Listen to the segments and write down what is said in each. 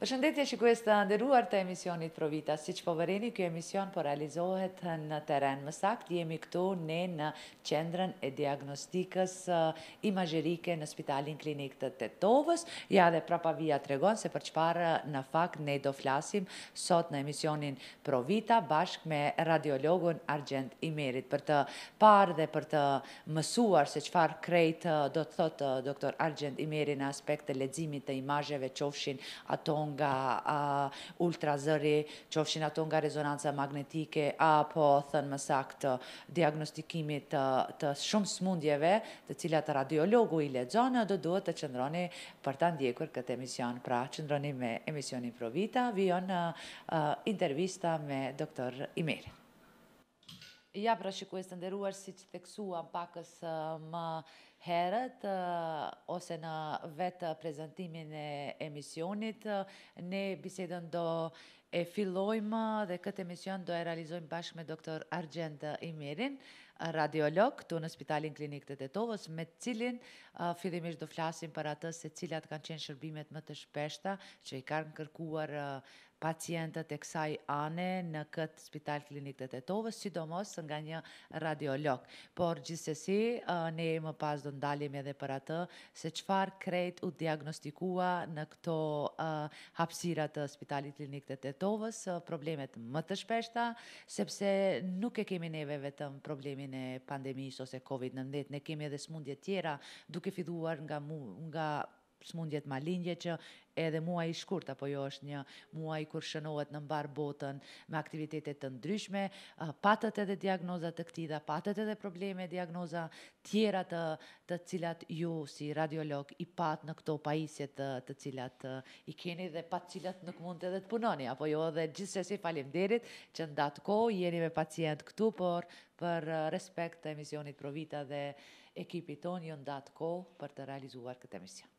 Përshëndetje shikues të nderuar të emisionit Provita. Siç po vëreni, ky emision po realizohet në terren. Më saktë jemi këtu ne në qendrën e diagnostikës imazherike në Spitalin Klinik të Tetovës. Ja dhe prapavia tregon se për çfarë në fakt ne do flasim sot në emisionin Provita bashkë me radiologun Argjend Imerit për të parë dhe për të mësuar se çfarë krejt do të thotë doktor Argjend Imeri në aspekt të leximit të imazheve, qofshin ato nga ultrazëri, qofshin ato nga rezonanca magnetike, apo thënë më saktë diagnostikimit të shumë smundjeve të cilat radiologu i lexon, do duhet të qëndroni për ta ndjekur këtë emision. Pra, qëndroni me emisionin Provita, vijon intervista me doktor Imeri. Ja, pra shikues të nderuar, siç theksuam pakës më herët ose në vetë prezantimin e emisionit, ne bisedën do e fillojmë dhe këtë emision do e realizojmë bashkë me doktor Argjend Imerin, radiolog këtu në Spitalin Klinik të Tetovës, me cilin fillimisht do flasim për atë se cilat kanë qenë shërbimet më të shpeshta që i kanë kërkuar pacientët e kësaj ane në këtë Spital Klinik të Tetovës, sidomos nga një radiolog. Por gjithsesi, ne më pas do ndalim edhe për atë se çfarë krejt u diagnostikua në këto hapësira të Spitalit Klinik të Tetovës, problemet më të shpeshta, sepse nuk e kemi neve vetëm problemin e pandemisë ose COVID-19, ne kemi edhe smundje tjera, duke filluar nga smundjet malingje që edhe muaj i shkurt, apo jo është një muaj kur shënohet në mbar botën me aktivitetet të ndryshme, patët edhe diagnoza të këtida, patët edhe probleme, diagnoza tjera të cilat ju si radiolog i pat në këto pajisjet të cilat i keni dhe pa të cilat nuk mund edhe të punoni, apo jo, dhe gjithsesi faleminderit që në datë kohë jeni me pacient këtu, por për respekt të emisionit Provita dhe ekipit ton, ju në datë kohë për të realizuar këtë emision.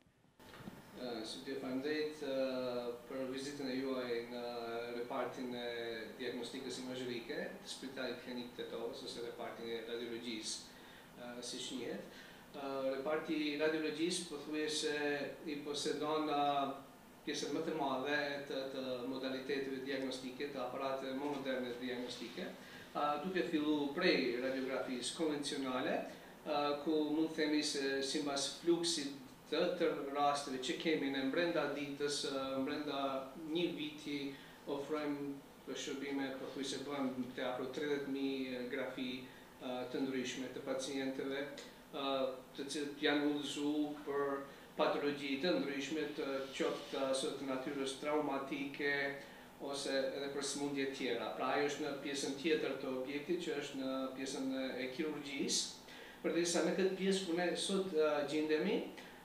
Së faleminderit për vizitën e juaj në repartin e diagnostikës imazherike të Spitalit Klinik të Tetovës ose repartin e radiologjisë, siç njihet. Reparti i radiologjisë pothuajse i posedon pjesën më të madhe të modaliteteve diagnostike, të aparateve më moderne diagnostike, duke filluar prej radiografisë konvencionale, ku mund të themi se sipas fluksit të rasteve që kemi në brenda ditës, brenda një viti, ofrojmë shërbime, pothuajse bëjmë të afro 30.000 grafi të ndryshme të pacientëve, të cilët janë udhëzuar për patologji të ndryshme, qoftë të natyrës traumatike ose edhe për smundje tjera. Pra ajo është në pjesën tjetër të objektit, që është në pjesën e kirurgjisë. Përderisa në këtë pjesë ku ne sot gjendemi,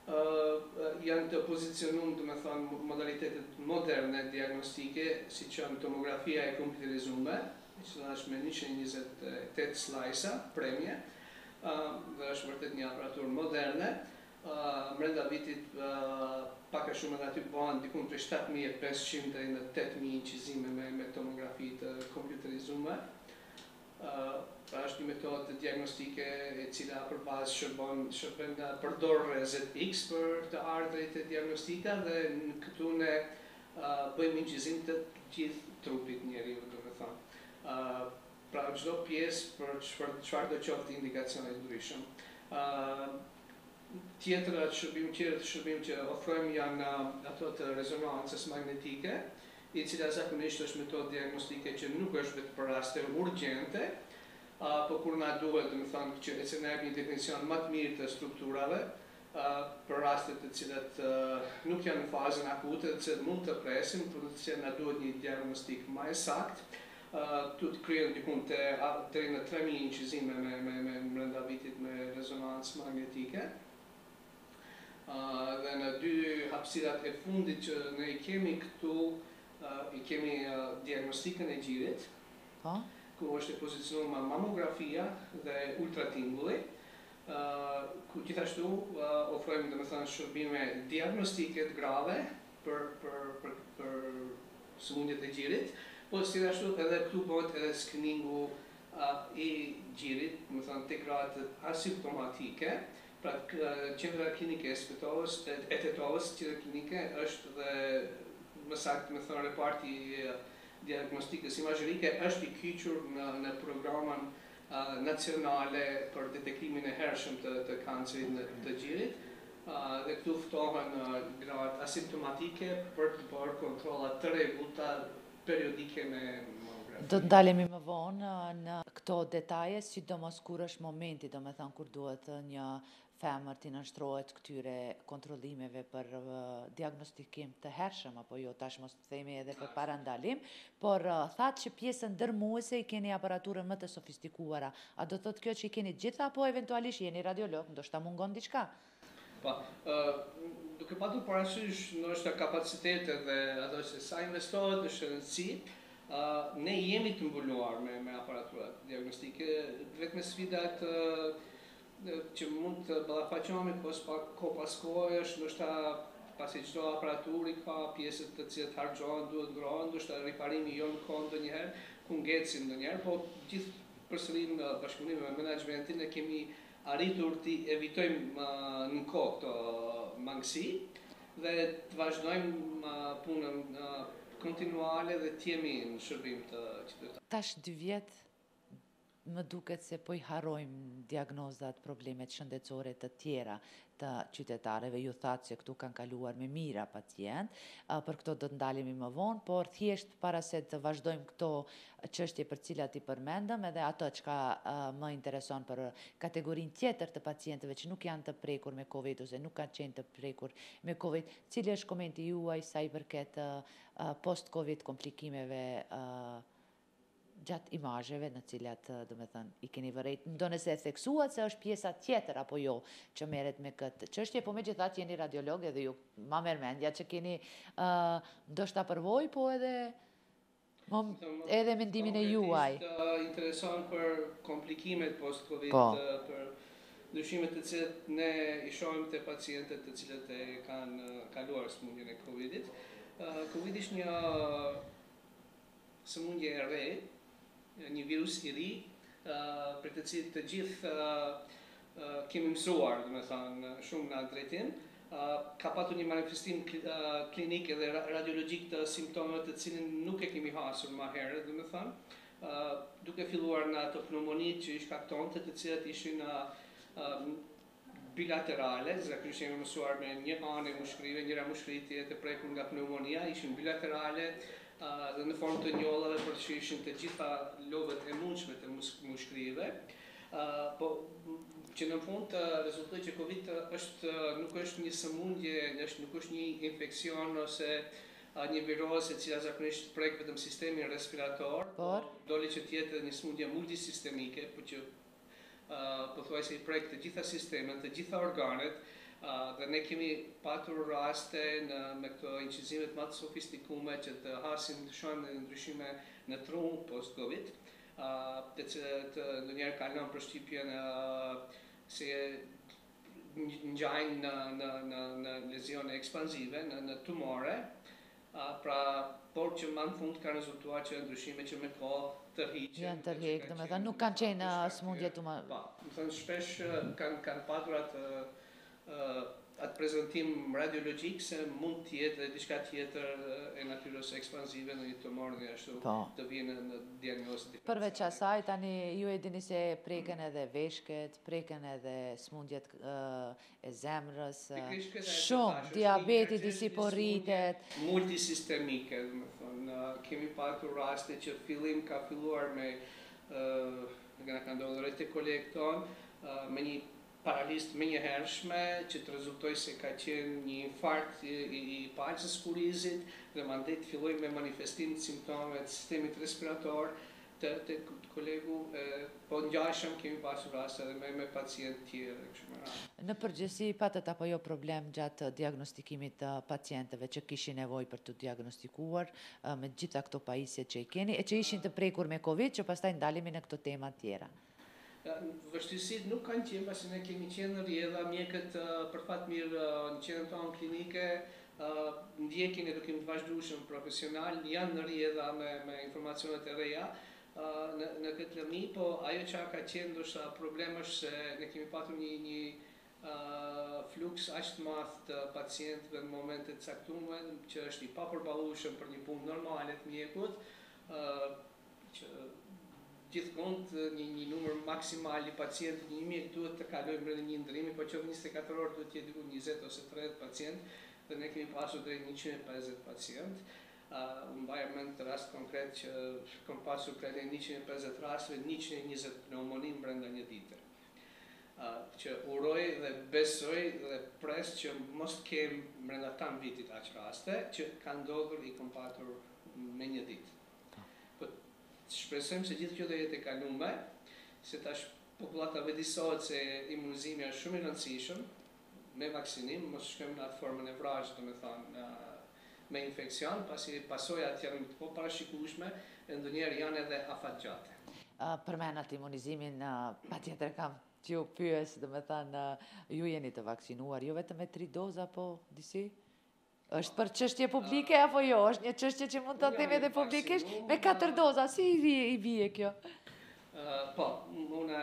janë të pozicionuar, do të thonë, modalitetet moderne diagnostike, siç janë tomografia e kompjuterizuar, që është me 128 slajsa premje, dhe është vërtet një aparaturë moderne. Brenda vitit pak a shumë edhe aty bëhen diku prej 7.500 deri në 8.000 incizime me tomografi të kompjuterizuar. Pra është një metodë diagnostike e cila për bazë shërben përdor ZX për të ardhrit e diagnostika dhe këtu ne bëjmë incizim të gjithë trupit njeriu, do të thonë. Pra çdo pjesë për çfarë do qoftë indikacione të ndryshëm. Tjetër shërbim që ofrojmë janë ato të rezonancës magnetike, i cila zakonisht është metodë diagnostike që nuk është vetëm për raste urgjente, po kur na duhet, do të thonë, që e na jep një definicion më të mirë të strukturave, për rastet të cilat nuk janë në fazën akute, të cilat mund të presim, por të cilat na duhet një diagnostik më i saktë, tu të krijon diku deri në 3.000 incizime me brenda vitit me rezonancë magnetike. Dhe në dy hapësirat e fundit që ne i kemi këtu, i kemi diagnostikën e gjirit, ku është e pozicionuar mamografia dhe ultratingulli, ku gjithashtu ofrojmë, domethënë, shërbime diagnostike të grave për sëmundjet e gjirit, po gjithashtu edhe këtu bëhet edhe screeningu i gjirit, domethënë tek gradet asimptomatike. Pra qendra klinike e Tetovës, qendra klinike është dhe më saktë me thënë reparti diagnostikës imazherike është i kyçur në programën nacionale për detektimin e hershëm të kancerit të gjirit. Dhe këtu ftohen gratë asimptomatike për të bërë kontrolla të rregullta periodike me mamografi. Do të ndalemi më vonë në këto detaje, sidomos kur është momenti, domethënë kur duhet një femër t'i nënshtrohet këtyre kontrollimeve për diagnostikim të hershëm, apo jo, tash mos të themi edhe për parandalim, por thatë që pjesën dërmuese i keni aparaturën më të sofistikuara. A do thotë kjo që i keni gjitha, apo eventualisht jeni radiolog, ndoshta mungon diçka? Po, duke patur parasysh ndoshta kapacitetet dhe ato se sa investohet në shëndetësi, ne jemi të mbuluar me aparaturat diagnostike, vetëm sfidat që mund të ballafaqohemi ko pas kohë është ndoshta pasi çdo aparaturi ka pjesët të cilat harxhohen, duhet ngrohen, ndoshta riparimi jo në kohë ndonjëherë, ku ngecin ndonjëherë, po gjithë përsëri në bashkëpunim me menaxhmentin ne kemi arritur të evitojmë në kohë këto mangësi dhe të vazhdojmë punën kontinuale dhe të jemi në shërbim të qytetarëve. Tash 2 vjet më duket se po i harrojmë diagnozat, problemet shëndetësore të tjera të qytetarëve. Ju thatë se këtu kanë kaluar me mira pacient, për këto do të ndalemi më vonë, por thjesht para se të vazhdojmë këto çështje për cilat i përmendëm, edhe ato çka më intereson për kategorinë tjetër të pacientëve që nuk janë të prekur me Covid ose nuk kanë qenë të prekur me Covid, cili është komenti juaj sa i përket post-Covid komplikimeve gjatë imazheve në cilat, domethënë, i keni vërejt, ndonëse e theksuat se është pjesa tjetër apo jo që merret me këtë çështje, po megjithatë jeni radiolog edhe ju ma merr mendja që keni ndoshta përvojë, po edhe mendimin e juaj. Intereson për komplikimet post-Covid, për ndryshimet të cilat ne i shohim te pacientët të cilët e kanë kaluar sëmundjen e Covidit. Covidi është një sëmundje e re, një virus i ri, për të cilët të gjithë kemi mësuar, domethënë, shumë në drejtim. Ka patur një manifestim klinik edhe radiologjik të simptomeve të cilin nuk e kemi hasur më herët, domethënë, duke filluar në ato pneumonitë që i shkaktonte, të cilat ishin bilaterale, zakonisht jemi mësuar me një anë e mushkërive, njëra mushkëri tjetër e prekur nga pneumonia, ishin bilaterale, dhe në formë të njollave për që ishin të gjitha lobët e mundshme të mushkërive, po që në fund të rezultoi që Covid nuk është një sëmundje, nuk është një infekcion ose një viroz e cila zakonisht prek vetëm sistemin respirator, doli që tjetë një sëmundje multisistemike, por që pothuajse i prek të gjitha sistemet, të gjitha organet, dhe ne kemi patur raste me këto incizimet më të sofistikume që të hasim të shohim ndryshime në trup post-Covid, të cilët ndonjëherë kalon përshtypjen se ngjajnë në lezione ekspansive, në tumore, por që më në fund kanë rezultuar që ndryshime që me kohë tërhiqen. Janë tërheq, domethënë nuk kanë qenë sëmundje tumore. Po, më thënë shpesh kanë patur atë prezantim radiologjik se mund të jetë diçka tjetër e natyrës ekspansive në një tumor dhe ashtu të vijnë në diagnozë. Përveç asaj, tani ju e dini se preken edhe veshket, preken edhe sëmundjet e zemrës, shumë, diabeti disi po rritet. Multisistemike, më thonë, kemi patur raste që fillim ka filluar me, nga ka ndodhur te kolegë tonë, me një paralizë më njëhershme që të rezultoi se ka qenë një infarkt i palcës kurizit dhe mandej të filloi me manifestim të simptomeve të sistemit respirator të kolegu, po ngjashëm kemi pasur raste edhe me pacientë tjerë kështu me radhë. Në përgjithësi patët apo jo problem gjatë diagnostikimit të pacientëve që kishin nevojë për të diagnostikuar me gjitha këto pajisje që i keni e që ishin të prekur me Covid, që pastaj ndalemi në këto tema tjera. Vështirësitë nuk kanë qenë, pasi ne kemi qenë në rrjedha, mjekët për fat mirë në qendrën tonë klinike ndjekin edukim të vazhdueshëm profesional, janë në rrjedha me informacionet e reja në këtë lëmi, po ajo që ka qenë ndoshta problem është se ne kemi patur një fluks aq të madh të pacientëve në momente të caktuara që është i papërballueshëm për një punë normale të mjekut, që gjithmonë një numër maksimal i pacientë një mjek duhet të kalojë brenda një ndrimi, po qoftë 24 orë duhet të jetë diku 20 ose 30 pacientë, dhe ne kemi pasur deri 150 pacientë. Unë mbaj mend të rast konkret që kam pasur prej 150 rasteve 120 pneumoni brenda një dite. Që uroj dhe besoj dhe pres që mos kem brenda tan vitit aq raste që kanë ndodhur i kam patur me një ditë. Po shpresojmë se gjithë kjo do jetë e kaluar, se tash popullata vëdisohet se imunizimi është shumë i rëndësishëm me vaksinim, mos shkojmë në atë formën e vrajshme, domethënë me infekcion, pasi pasojat janë po parashikueshme e ndonjëherë janë edhe afatgjate. Përmenat imunizimin, patjetër kam t'ju pyes, domethënë ju jeni të vaksinuar, jo vetëm me 3 doza, po disi? Është për çështje publike apo jo? Është një çështje që mund ta themi edhe publikisht me 4 doza, si i bie kjo? Po, unë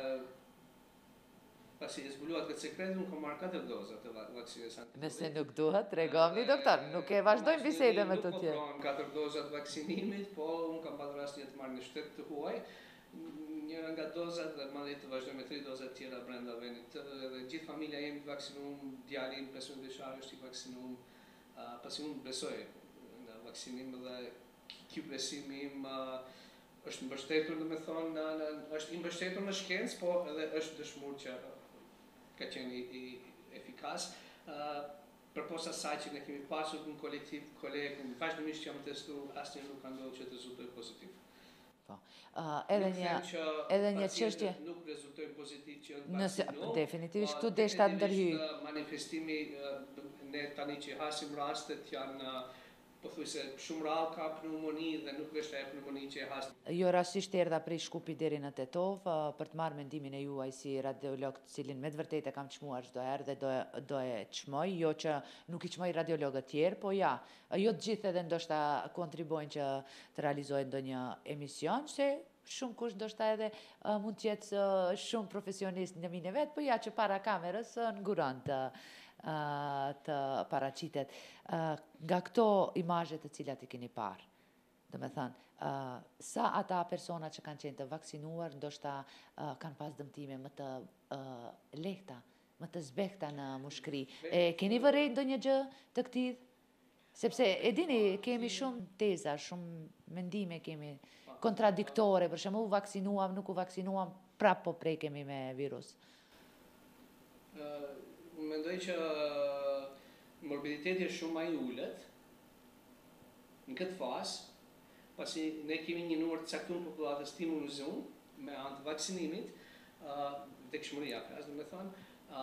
pasi e zbuluat këtë sekret, unë kam marrë 4 doza të vaksinës anti-Covid. Nëse nuk duhet, tregoni doktor, nuk e vazhdojmë bisedën me të tjerë. Nuk po 4 doza të vaksinimit, po unë kam pasur rastin të marr në shtet të huaj, njëra nga dozat dhe mandej të vazhdoj me 3 doza të tjera brenda vendit. Dhe gjithë familja jemi të vaksinuar, djali im 15 vjeçar është i vaksinuar, pasi unë besoj në vaksinim dhe ky besimi im është mbështetur, domethënë, është i mbështetur në shkencë, po edhe është dëshmuar që ka qenë i efikas. Përposa saj që ne kemi pasur në kolektiv kolegë, vazhdimisht që jam testuar, asnjë nuk ka ndodhur që të rezultojë pozitiv. Po. Edhe një çështje. Nuk rezultojnë pozitiv që janë vaksinuar. Definitivisht këtu deshta ndërhyj. Manifestimi ne tani që hasim rastet janë pothuajse shumë rrallë ka pneumoni dhe nuk është ajo pneumoni që e has. Jo rastisht erdha prej Shkupi deri në Tetov për të marrë mendimin e juaj si radiolog, të cilin me të vërtetë kam çmuar çdo herë dhe do e çmoj, jo që nuk i çmoj radiologët tjerë, po ja, jo të gjithë edhe ndoshta kontribojnë që të realizojë ndonjë emision, se shumë kush ndoshta edhe mund të jetë shumë profesionist në minë vet, po ja që para kamerës nguron të paraqitet. Nga këto imazhe të cilat i keni parë, domethënë, sa ata persona që kanë qenë të vaksinuar, ndoshta kanë pas dëmtime më të lehta, më të zbehta në mushkëri. Keni vërejt ndonjë gjë të këtij? Sepse e dini, kemi shumë teza, shumë mendime kemi kontradiktore, për shembull, u vaksinuam, nuk u vaksinuam, prap po prekemi me virus. Mendoj që morbiditeti është shumë më i ulët në këtë fazë, pasi ne kemi një numër të caktuar popullatës të imunizuar me anë të vaksinimit, vdekshmëria flas, domethënë,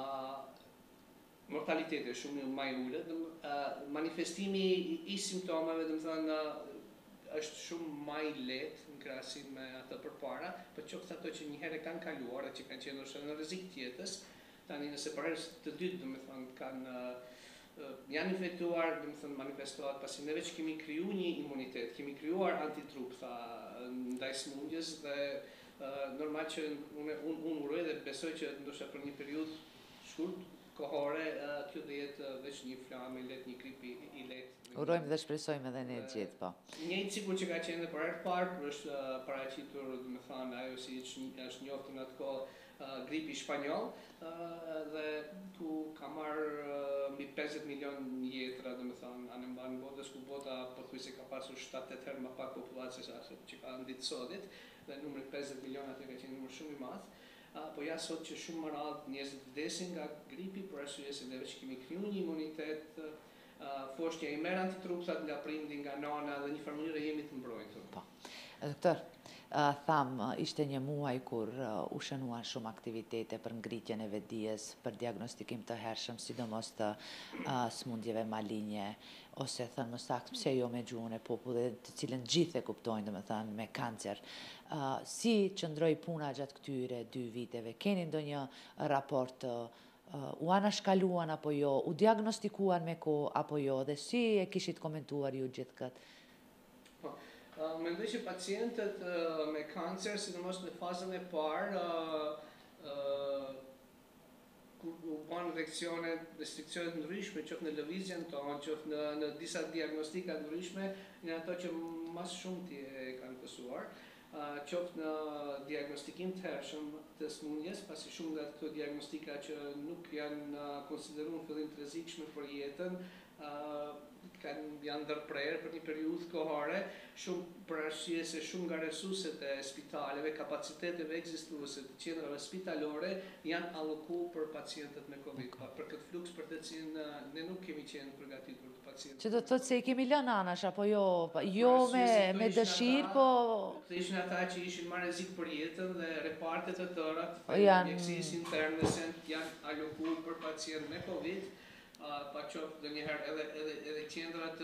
mortaliteti është shumë më i ulët, manifestimi i simptomave, domethënë, është shumë më i lehtë në krahasim me atë përpara, por qoftë ato që një herë kanë kaluar dhe që kanë qenë në rrezik të jetës, tani nëse për herë të dytë, domethënë, janë infektuar, domethënë manifestohet, pasi neve që kemi kriju një imunitet, kemi krijuar antitrup ndaj smundjes dhe normal që unë uroj dhe besoj që ndoshta për një periudhë shkurt kohore kjo do jetë veç një flamë i lehtë, një grip i lehtë. Urojmë dhe shpresojmë edhe ne gjithë, po. Njëjtë sikur që ka qenë për herë të parë, por është paraqitur, domethënë, ajo si është njohur në atë kohë gripi shpanjoll, dhe ku ka marrë mbi 50 milion jetra, domethënë, anë mban botës, ku bota pothuajse ka pasur 7-8 herë më pak populacië se ajo që ka ditë sotit, dhe numri 50 milion atë ka qenë numër shumë i madh. Po ja sot që shumë më radh njerëzit vdesin nga gripi për arsye se neve që kemi krijuar një imunitet, foshnja i merr antitrupsat nga prindi, nga nana dhe një farë mënyrë jemi të mbrojtur. Po. Doktor, tham, ishte një muaj kur u shënuan shumë aktivitete për ngritjen e vetdijes, për diagnostikim të hershëm, sidomos të smundjeve malinje, ose thënë më saktë, pse jo me gjuhën e popullit, të cilën gjithë e kuptojnë, domethënë, me kancer. Si qëndroi puna gjatë këtyre 2 viteve? Keni ndonjë raport? U anashkaluan apo jo? U diagnostikuan me kohë apo jo? Dhe si e kishit komentuar ju gjithë këtë? Mendoj që pacientët me kancer, sidomos në fazën e parë, u bën restriksione të ndryshme, qoftë në lëvizjen tonë, qoftë në disa diagnostika të ndryshme, nga ato që mas shumti e kanë pësuar, qoftë në diagnostikim të hershëm të smundjes, pasi shumë nga këto diagnostika që nuk janë konsideruar në fillim të rrezikshme për jetën, janë ndërprerë për një periudhë kohore, shumë për arsye se shumë nga resurset e spitaleve, kapaciteteve ekzistuese të qendrave spitalore janë allokuar për pacientët me Covid, për këtë fluks për të cilin ne nuk kemi qenë përgatitur të pacientët. Që do të thotë se i kemi lënë anash, apo jo me dëshirë, po... Të ishin ata që ishin më rrezik për jetën dhe repartet e tëra të mjekësisë interne janë allokuar për pacientë me Covid, pa qoftë dhe njëherë edhe qendrat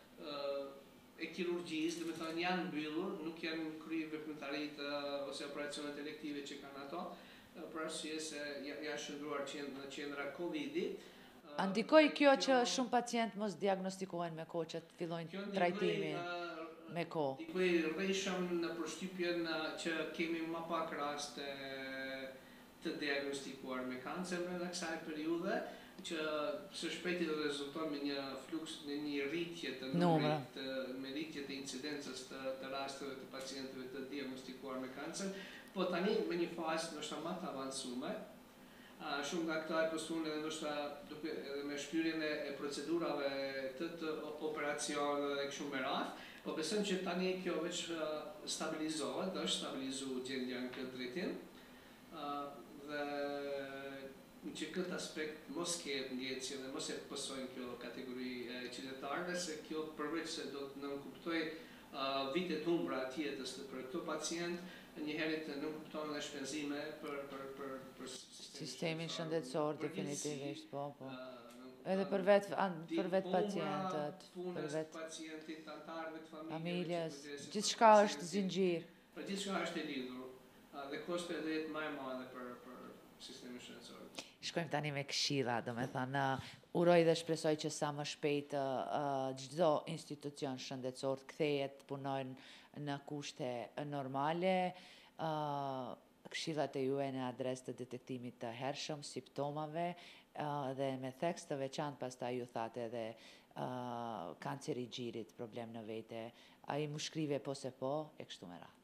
e kirurgjisë, dhe me thënë janë mbyllur, nuk janë kryer veprimtaritë ose operacionet elektive që kanë ato, për arsye se janë shndruar në qendra Covidi. Ndikoi kjo që shumë pacientë mos diagnostikohen me kohë që të fillojnë trajtimin me kohë? Ndikoi rreshëm në përshtypjen që kemi më pak raste të diagnostikuar me kancer në kësaj periudhe, që së shpejti do rezulton me një fluks, në një rritje të numrit, me rritje të incidencës të rasteve të pacientëve të diagnostikuar me kancer, po tani me një fazë ndoshta më të avancuar. Shumë nga këta e pësuan edhe ndoshta duke edhe me shkyrjen e procedurave të operacioneve dhe kështu me radhë, po besojmë që tani kjo veç stabilizohet, është stabilizuar gjendja në këtë drejtim, dhe që këtë aspekt mos ketë ndjecje dhe mos e pësojnë kjo kategori qytetarëve, se kjo përveç se do të nënkuptoj vitet humbra të jetës për këto pacient, njëherë të nënkupton dhe shpenzime për sistemin shëndetësor, definitivisht, po. Edhe për vetë pacientët, për vetë pacientit, antarëve të familjes, gjithçka është zinxhir. Gjithçka është e lidhur, dhe kosto edhe jetë më e madhe për sistemin shëndetësor. Shkojmë tani me këshilla, do me thënë, uroj dhe shpresoj që sa më shpejt çdo institucion shëndetësor të kthehet, punojnë në kushte normale, këshillat e juaja në adresë të detektimit të hershëm simptomave dhe me theks të veçantë pastaj ju thatë edhe kanceri i gjirit, problem në vete, ai mu shkrive po se po e kështu me radhë.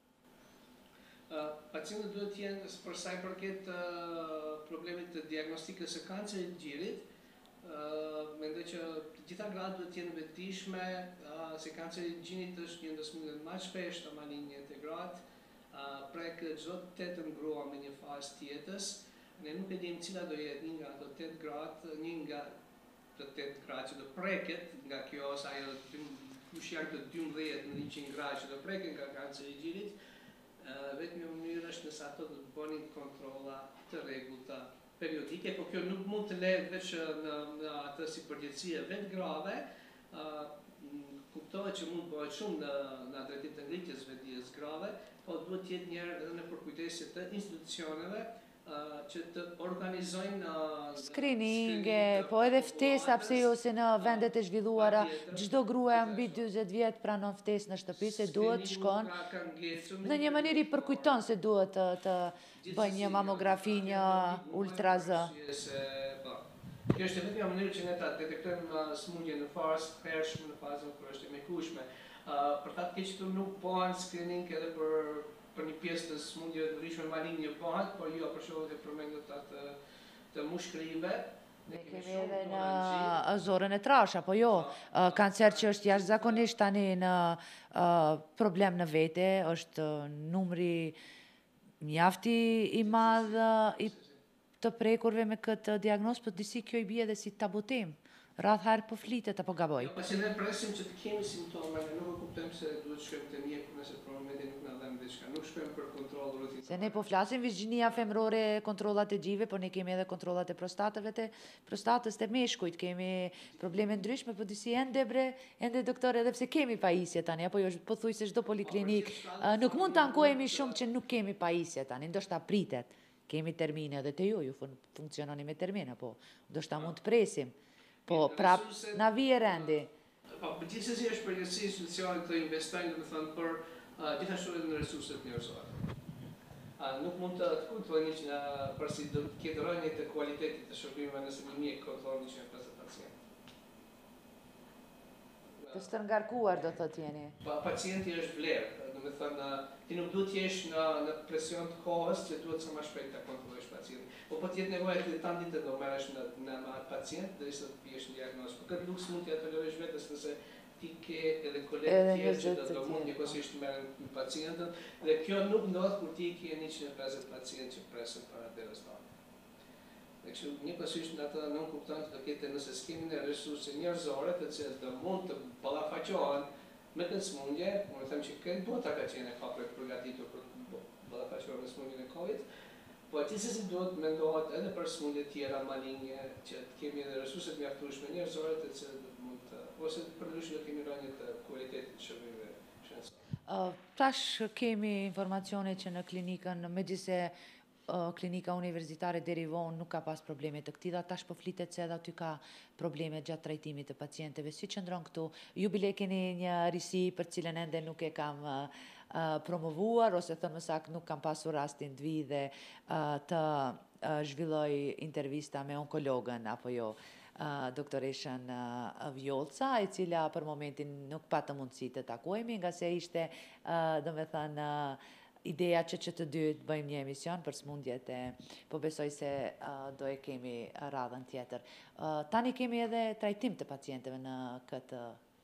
Pacientët duhet të jenë, për sa i përket problemit të diagnostikës së kancerit të gjirit, mendoj që të gjitha gradat duhet të jenë vetëdijshme, se kanceri i gjirit është një ndër smundjet më të shpeshta maligne të gratë, prek çdo 8 grua me një fazë të jetës. Ne nuk e dim cila do jetë një nga ato 8 gratë, një nga të 8 gratë që do preket nga kjo, ose ajo kush janë të 12 në 100 gra që do preken nga kanceri i gjirit. Vetëm një mënyrë është nëse ato do të bënin kontrolla të rregullta periodike, po kjo nuk mund të lehet veç në atë si përgjithësi vetë grave, kuptohet që mund të bëhet shumë në drejtim të ngritjes vetdijes grave, po duhet të jetë njëherë edhe në përkujdesje të institucioneve që të organizojnë screeninge, po edhe ftesa, pse jo se në vendet e zhvilluara çdo grua mbi 40 vjet pranon ftesë në shtëpi se duhet shkon në një mënyrë i përkujton se duhet të bëjnë një mamografi, një ultrazë. Kjo është vetëm një mënyrë që ne ta detektojmë smundje në fazë të hershme, në fazën kur është e mjekueshme. Për ta keq këtu nuk bëhen screening edhe për një pjesë të smundjeve të ndryshme maligne bëhet, por jo për shkak të përmendur të mushkërive. Ne kemi edhe në zorën e trash, apo jo, kancer që është jashtëzakonisht tani në problem në vete, është numri mjafti i madh i të prekurve me këtë diagnozë, por disi kjo i bie edhe si tabutim. Rreth herë po flitet apo gaboj? Jo, pasi ne presim që të kemi simptome, ne nuk e kuptojmë se duhet shkojmë te mjeku nëse për momentin nuk na dhan diçka. Nuk shkojmë për kontroll rutinar. Se ne po flasim virgjinia femrore, kontrollat e gjive, por ne kemi edhe kontrollat e prostatës të meshkujt, kemi probleme ndryshme, po disi ende doktor, edhe pse kemi pajisje tani, apo jo pothuajse çdo poliklinik, nuk mund të ankohemi shumë që nuk kemi pajisje tani, ndoshta pritet. Kemi termine edhe te ju funksiononi me termine, po ndoshta mund të presim. Po, prap, na vije rendi. Po, gjithsesi është përgjegjësi institucionit të investojnë, domethënë, për gjithashtu edhe në resurset njerëzore. Nuk mund të kulturoni që përsi do të ketë rënje të kualitetit të shërbimeve nëse një mjek kontrollon 150 pacient. Të shtrëngarkuar do thotë jeni. Pacienti është vlerë, do të thënë ti nuk duhet të jesh në presion të kohës që duhet sa më shpejt ta kontrollosh pacientin. Po të jetë nevojë të tan ditë do merresh në atë pacient derisa të bësh një diagnozë. Por këtë luks mund t'ia tolerosh vetes nëse ti ke edhe kolegë tjerë që do mund njëkohësisht të merren pacientën dhe kjo nuk ndodh kur ti ke 150 pacientë që presin para derës tënde. Dhe kështu njëkohësisht në atë nuk kupton që do ketë nëse s'kemi në resurse njerëzore të cilat do mund të ballafaqohen me këtë sëmundje, unë them që këtë bota ka qenë përgatitur për të ballafaqoher me sëmundjen e Covid, po gjithsesi duhet mendohet edhe për sëmundje tjera maligne që të kemi edhe resurse të mjaftueshme njerëzore të cilat mund të ose përndryshe do kemi rënje të kualitetit të shërbimeve shkencore. Tash kemi informacione që në klinikën, megjithëse klinika universitare deri vonë nuk ka pas probleme të këtilla, tash po flitet se edhe aty ka probleme gjatë trajtimit të pacientëve. Si qëndron këtu? Ju bile keni një risi për cilën ende nuk e kam promovuar, ose thënë më saktë nuk kam pasur rastin të vi dhe të zhvilloj intervista me onkologën apo jo, doktoreshën Vjolca, e cila për momentin nuk patë mundësi të takuemi, nga se ishte, do me thënë, ideja që të dy të bëjmë një emision për sëmundjet po besoj se do e kemi radhën tjetër. Tani kemi edhe trajtim të pacientëve në këtë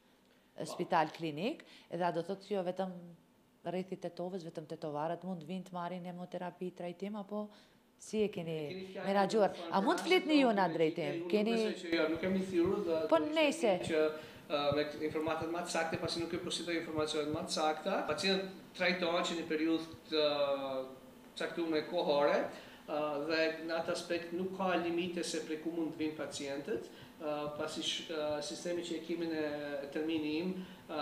spital klinik, edhe do thotë që jo vetëm rrethi tetovës, vetëm tetovarët mund vinë të marrin hemoterapi trajtim, apo si e keni menaxhuar? A mund të flitni ju në atë drejtim? Nuk kemi thirrur dhe po nejse me informatat më të sakta, pasi nuk e positoj informacionet më të sakta. Pacientët trajtohen që në periudhë të caktuar kohore dhe në atë aspekt nuk ka limite se prej ku mund të vinë pacientët, pasi sistemi që e kemi në terminin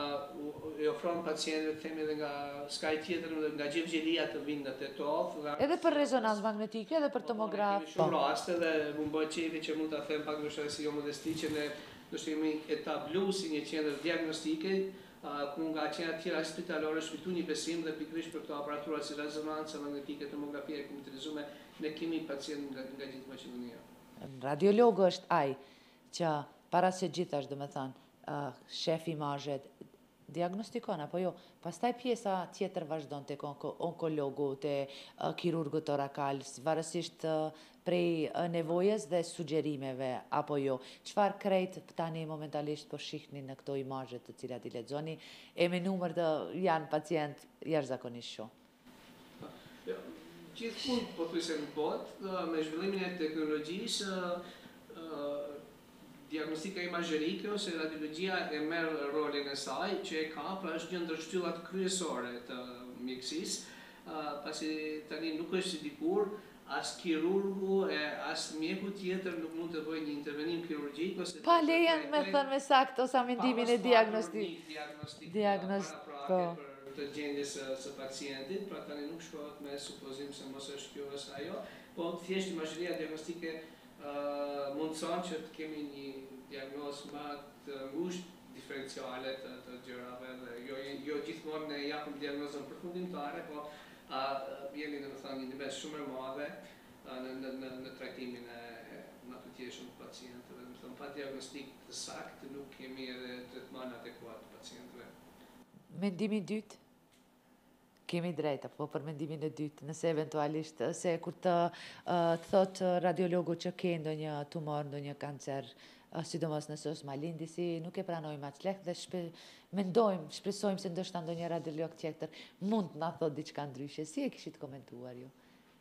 e ofron pacientëve themi edhe nga skaj tjetër, nga gjevgjelia të vinë në Tetov. Edhe për rezonancë magnetike, edhe për tomograf. Kemi shumë raste dhe më bëhet qefi që mund ta them pak më shumë si jo modesti që ne do të kemi etablu si një qendër diagnostike, ku nga qendra tjera spitalore shpitu një besim dhe pikërisht për këto aparatura si rezonanca magnetike, tomografia e kompjuterizuar, ne kemi pacient nga gjithë Maqedonia. Radiologë është ai që para se gjithash, do me thënë, shef imazhet, diagnostikon apo jo, pastaj pjesa tjetër vazhdon tek onkologu, te kirurgu torakal, varësisht prej nevojës dhe sugjerimeve apo jo. Çfarë krejt tani momentalisht po shihni në këto imazhe të cilat i lexoni, e me numër të janë pacient jashtëzakonisht shumë? Gjithmonë po thuaj se në botë, me zhvillimin e teknologjisë, diagnostika imazherike ose radiologjia e merr rolin e saj që e ka, pra është një ndër shtyllat kryesore të mjekësisë, pasi tani nuk është si dikur, as kirurgu e as mjeku tjetër nuk mund të bëjë një intervenim kirurgjik ose pa lejen me thënë me saktë ose mendimin e diagnostikë të gjendjes së pacientit, pra tani nuk shkohet me supozim se mos është kjo ose ajo, po thjesht imazheria diagnostike mundëson që të kemi një diagnozë më të ngushtë diferenciale të gjërave dhe jo gjithmonë ne japim diagnozën përfundimtare, po jemi në një nivel shumë e madhe në trajtimin e natyrshëm të pacientëve. Do të thonë pa diagnostik të saktë nuk kemi edhe tretman adekuat të pacientëve. Mendimi i dytë? Kemi drejt, apo për mendimin e dytë, nëse eventualisht, se kur të thot radiologu që ke ndonjë tumor, ndonjë kancer, sidomos nëse është malindisi, nuk e pranojmë aq lehtë dhe mendojmë, shpresojmë se ndoshta ndonjë radiolog tjetër mund të na thotë diçka ndryshe. Si e kishit komentuar ju?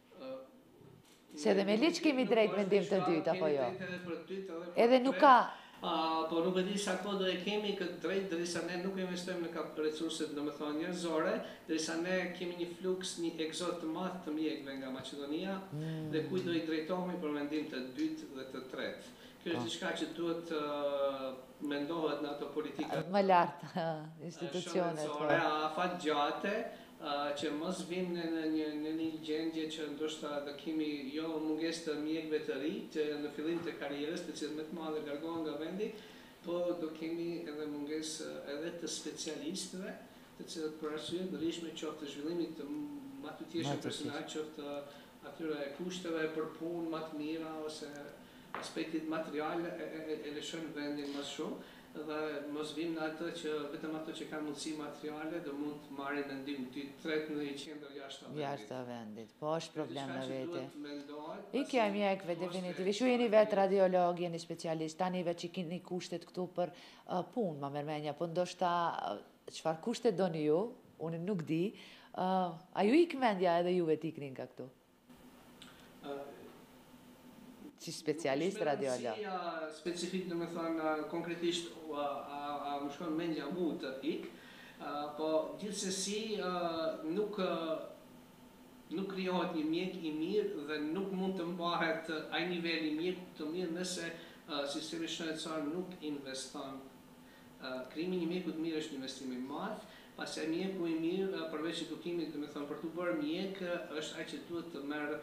Se edhe me liç kemi drejt mendim të dytë, apo jo? Edhe nuk ka. Po nuk e di sa kohë do e kemi këtë drejt, derisa ne nuk investojmë në resurset, domethënë njerëzore, derisa ne kemi një fluks, një egzod të madh të mjekëve nga Maqedonia dhe kujt do i drejtohemi për mendim të dytë dhe të tretë. Kjo është diçka që duhet mendohet në ato politika më lart institucionet afatgjate, që mos vinë në një gjendje që ndoshta do kemi jo mungesë të mjekëve të ri që në fillim të karrierës, të cilët më të madhe largohen nga vendi, po do kemi edhe mungesë edhe të specialistëve, të cilët për arsye ndryshme qoftë të zhvillimit të ma të thjeshtë personal qoftë atyre kushteve për punë më të mira ose aspektit material e lëshon vendin më shumë dhe mos vim në atë që vetëm ato që kanë mundësi materiale do mund të marrin mendim ti tret në një qendër jashtë vendit. Po është problem në vete. I I kja mjekve definitivisht. Ju jeni vetë radiolog, jeni specialist, tani vetë që keni kushtet këtu për punë, ma mërmenja, po ndoshta çfarë kushtet doni ju, unë nuk di, a ju ik mendja edhe juve t'iknin ka këtu? Si specialist radiolog. Specifik do me thonë konkretisht a më shkon mendja mu të ik, po gjithsesi nuk krijohet një mjek i mirë dhe nuk mund të mbahet ai nivel i mjek të mirë nëse sistemi shëndetësor nuk investon. Krijimi i një mjeku të mirë është një investim i madh, pasi mjeku i mirë përveç edukimit, do me thonë për të bërë mjek është ai që duhet të merr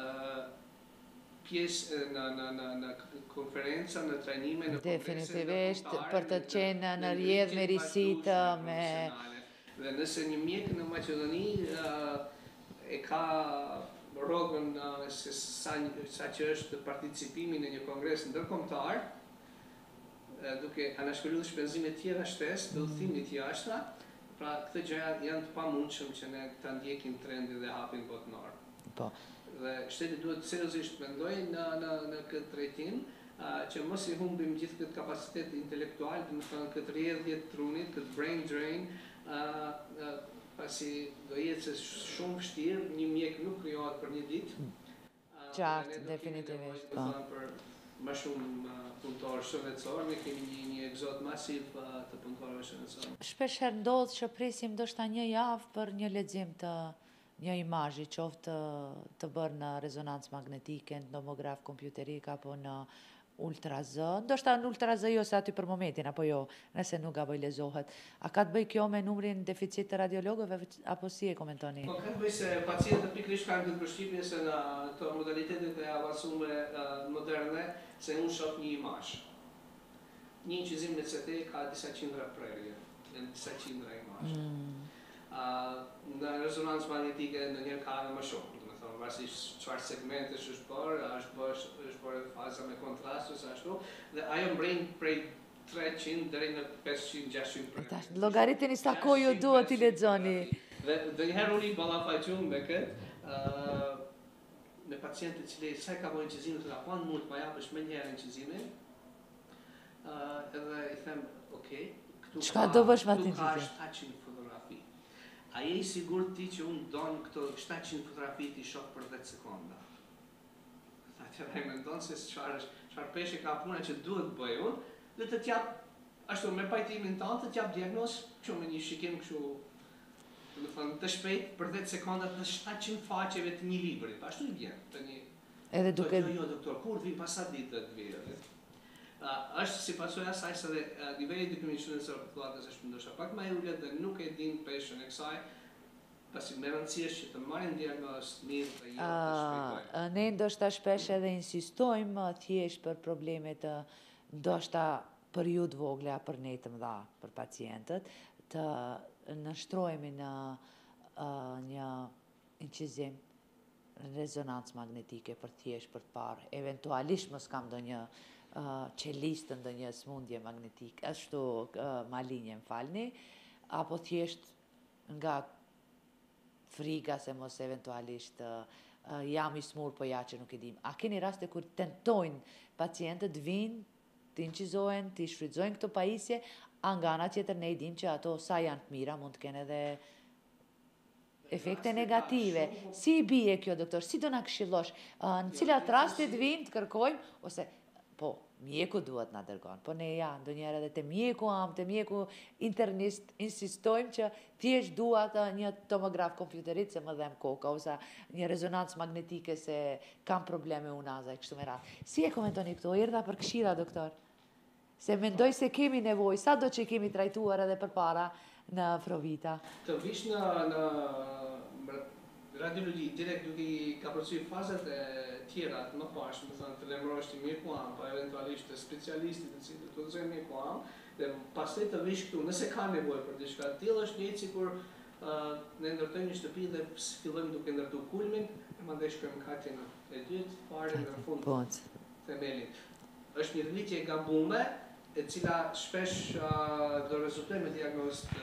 pjesë në konferenca, në trajnime, në definitivisht, për të qenë në rjedhë me risitë, me... Dhe nëse një mjek në Maqedoni e ka rrogën sa që është participimi në një kongres ndërkombëtar, duke anashkëlluar shpenzime tjera shtesë të udhëtimit jashtë, pra këtë gjëra janë të pamundshëm që ne ta ndjekim trendin dhe hapin botënar. Po. Dhe shteti duhet seriozisht mendojë në këtë drejtim që mos i humbim gjithë këtë kapacitet intelektual, do të thonë këtë rrjedhje të trunit, këtë brain drain, pasi do jetë shumë vështirë, një mjek nuk krijohet për një ditë. Qartë, definitivisht. Për më shumë punëtorë shëndetësor, ne kemi një egzod masiv të punëtorëve shëndetësor. Shpeshherë ndodh që presim ndoshta një javë për një lexim të një imazhi, qoftë të bërë në rezonancë magnetike, në tomograf kompjuterik apo në ultrazë, ndoshta në ultrazë jo se aty për momentin, apo jo, nëse nuk gaboj lezohet. A ka të bëj kjo me numrin deficit të radiologëve, apo si e komentoni? Po ka të bëj se pacientët pikërisht kanë këtë përshtypje se në këto modalitetet e avancume moderne, se unë shoh një imazh. Një inqizim me CT ka disa qindra prerje, disa qindra imazhe. Në rezonancë magnetike ndonjëherë ka edhe më shumë, do të thonë, varësisht çfarë segmentesh është bërë, është bërë faza me kontrast ose ashtu, dhe ajo mbren prej 300 deri në 500-600 prerje. Tash llogariteni sa kohë ju duhet i lexoni. Dhe ndonjëherë unë i ballafaqum me këtë, me pacientë të cilë sa ka bërë inqizimin të apo mund të më japësh më një herë inqizimin, edhe i them, okay, çka do bësh me atë inqizimin? Ka 700 fotografi. A je i sigurt ti që unë donë këto 700 fotografi ti shoh për 10 sekonda? Atëherë mendon se çfarë peshe ka puna që duhet bëj unë, dhe të t'jap ashtu me pajtimin tënd të t'jap diagnozë kështu me një shikim kështu, do të thonë të shpejt për 10 sekonda të 700 faqeve të një libri. Ashtu i vjen tani. Edhe duke jo doktor, kur vin pas sa ditë të vijë. Është si pasojë asaj se niveli i edukimit shëndetësor të popullatës është ndoshta pak më i ulët dhe nuk e din peshën e kësaj, pasi më rëndësishme që të marrin diagnozë mirë dhe jo të shpjegojnë. Ne ndoshta shpesh edhe insistojmë thjesht për probleme të ndoshta për ju të vogla, për ne të mëdha, për pacientët, të nështrohemi në një inqizim rezonancë magnetike për thjesht për të parë, eventualisht mos kam ndonjë qelistë ndonjë smundje magnetik, ashtu malinje më falni, apo thjesht nga friga se mos eventualisht jam i smur, po ja që nuk e dim. A keni raste kur tentojnë pacientët vinë, të inqizohen, të shfrytëzojnë këto pajisje, a nga ana tjetër ne i dim që ato sa janë të mira, mund të kenë edhe efekte negative. Si i bie kjo, doktor? Si do na këshillosh? Në cilat rastet vinë të kërkojmë, ose po, mjeku duhet na dërgon, po ne ndonjëherë edhe te mjeku internist insistojmë që thjesht duat një tomograf kompjuterit se më dhem koka, ose një rezonancë magnetike se kam probleme unaza e kështu me radhë. Si e komentoni këto? Erdha për këshilla, doktor? Se mendoj se kemi nevojë, sa do që kemi trajtuar edhe përpara në Afrovita. Të vish në radiologji direkt duke i ka përcjell fazat e tjera të mëparshme, më thënë të lemërosh ti mjekuan, pa eventualisht të specialistit të cilët të udhëzojnë mjekuan, dhe pastaj të vish këtu, nëse ka nevojë për diçka të tillë, është njëjtë sikur ne ndërtojmë një shtëpi dhe fillojmë duke ndërtu kulmin, e mandej shkojmë katin e dytë, fare në fund themelin. Është një rritje e gabume, e cila shpesh do rezultoj me diagnozë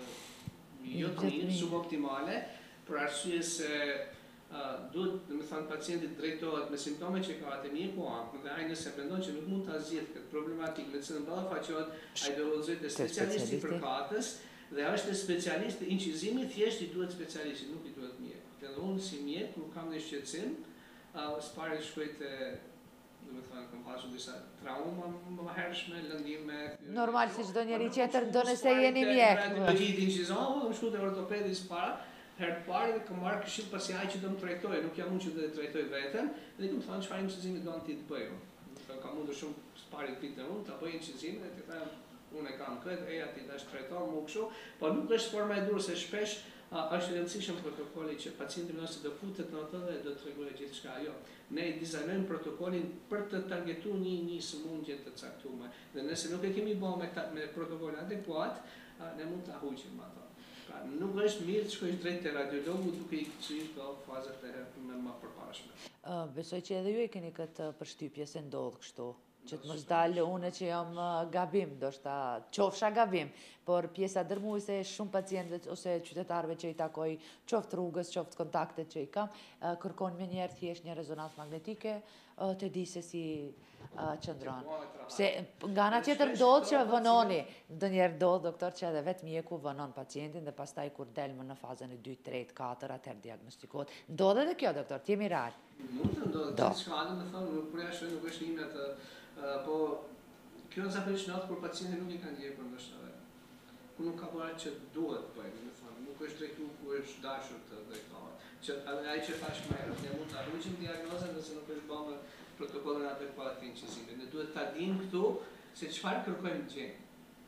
jo të mirë, suboptimale, për arsye se duhet, dhe me thënë, pacientit drejtohet me simptome që ka atë mjeku ankë, dhe ai nëse mendon që nuk mund ta zgjidhë këtë problematikë me cilën ballafaqohet, ai do udhëzohet te specialisti i përkatës, dhe është specialist i incizimi, thjesht i duhet specialisti, nuk i duhet mjeku. Edhe unë si mjek, nuk kam një shqetësim, s'pari shkoj te, do me thënë, kam pasur disa trauma më hershme, lëndime. Normal, si çdo njeri tjetër, do nëse jeni mjek. Radiologji i incizionit, më shku te ortopedi s'para, herë të parë dhe kam marrë këshill pasi ai që do më trajtoj, nuk jam unë që do të trajtoj veten, dhe kam thënë çfarë incizimi do ti të bëj. Kam mundur shumë s'pari të pitë unë, ta bëj incizimin dhe të them unë e kam këtë, eja ti dash trajton mu kështu, po nuk është forma e durë se shpesh është rëndësishëm protokolli që pacienti nëse do futet në atë dhe do të tregojë gjithçka. Jo, ne i dizajnojmë protokollin për të targetuar një sëmundje të caktuar. Dhe nëse nuk e kemi bërë me protokoll adekuat, ne mund ta huqim ato. Pra, nuk është mirë të shkojsh drejt te radiologu duke i kthyer këto fazat e më përparshme. Besoj që edhe ju e keni këtë përshtypje se ndodh kështu. Që të mos dalë une që jam gabim, do shta qofsha gabim, por pjesa dërmuese e shumë pacientëve ose qytetarëve që i takoj, qoftë rrugës, qoftë kontaktet që i kam, kërkon me njerë thjesht një rezonancë magnetike, të di se si qëndron. Se nga ana tjetër ndodh që vënoni, ndonjëherë ndodh doktor që edhe vetë mjeku vënon pacientin dhe pastaj kur delmë në fazën e 2, 3, 4, atëherë diagnostikohet. Ndodh edhe kjo doktor, ti jemi real. Mund të ndodhë, gjithçka, me thonë, nuk përjashtë nuk është ime të po kjo në zakonisht natë kur pacienti nuk i kanë ndjekur ndoshta ku nuk ka bërë që duhet bëjë, do të thonë, nuk është drejtu ku është dashur të drejtohet. Që ai që thash më herët, ne mund ta ruajmë diagnozën nëse nuk është bërë me protokollin adekuat të incizimit. Ne duhet ta dimë këtu se çfarë kërkojmë të gjejmë.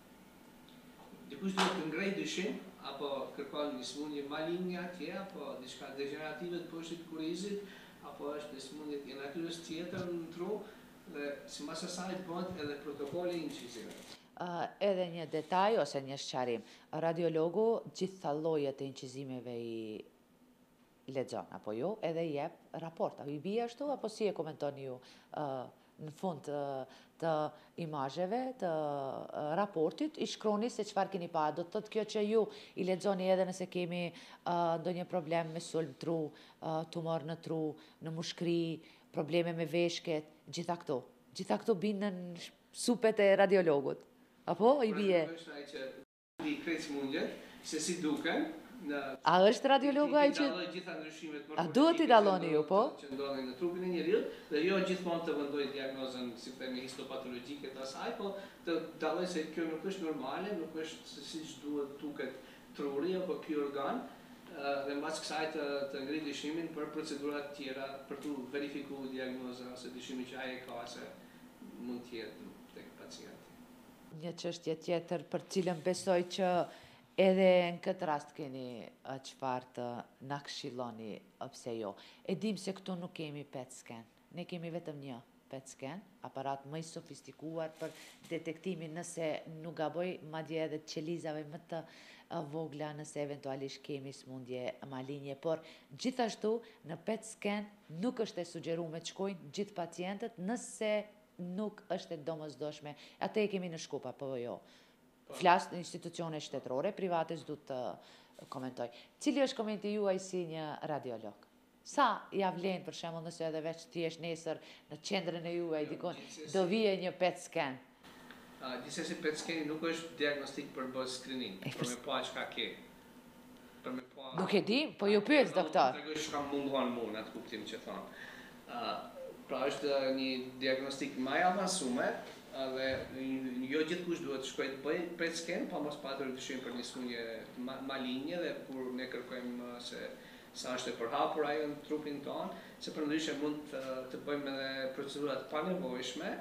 Dikush duhet të ngrejë dyshim apo kërkon një sëmundje maligne atje apo diçka degenerative të poshtit kurizit apo është një sëmundje e natyrës tjetër në tru. Dhe si mbas asaj bëhet edhe protokolli incizimit. Edhe një detaj ose një sqarim. Radiologu gjitha llojet e incizimeve i lexon apo jo, edhe i jep raport. A i bie ashtu apo si e komentoni ju në fund të imazheve, të raportit, i shkroni se çfarë keni pa. Do të thotë kjo që ju i lexoni edhe nëse kemi ndonjë problem me sulm tru, tumor në tru, në mushkëri, probleme me veshket, gjitha këto binë në supet e radiologut. Apo i bie? Është ai që i krejt sëmundjet, se si duken. A është radiologu ai që gjitha ndryshimet morfologike? A duhet i dalloni ju, po? Që ndodhin në trupin e njeriut, dhe jo gjithmonë të vendoj diagnozën, si themi, histopatologjike të asaj, po të dalloj se kjo nuk është normale, nuk është siç duhet duket truri apo ky organ. Dhe mbas kësaj të ngrit dyshimin për procedurat tjera për të verifikuar diagnozën ose dyshimin që ai ka se mund të jetë tek pacienti. Një çështje tjetër për cilën besoj që edhe në këtë rast keni çfarë të na këshilloni pse jo. E dim se këtu nuk kemi PET scan. Ne kemi vetëm një PET scan, aparat më i sofistikuar për detektimin nëse nuk gaboj, madje edhe të qelizave më të vogla nëse eventualisht kemi sëmundje maligne, por gjithashtu në PET scan nuk është e sugjeruar të shkojnë gjithë pacientët nëse nuk është e domosdoshme. Atë e kemi në Shkup apo jo. Flas në institucione shtetërore, private s'du të komentoj. Cili është komenti juaj si një radiolog? Sa ja vlen për shembull nëse edhe veç thjesht nesër në qendrën e juaj dikon do vije një PET scan? Gjithsesi PET scan nuk është diagnostik për bërë screening, për me pa çka ke. Nuk e di, po ju pyet doktor. Tregoj çka mungon mua në atë kuptim që thon. Pra është një diagnostik më i avancuar, dhe jo gjithkush duhet të shkojë të bëjë PET scan, pa mos patur dyshim për një sëmundje maligne dhe kur ne kërkojmë se sa është e përhapur ajo në trupin tonë, se përndryshe mund të bëjmë edhe procedurat pa nevojshme,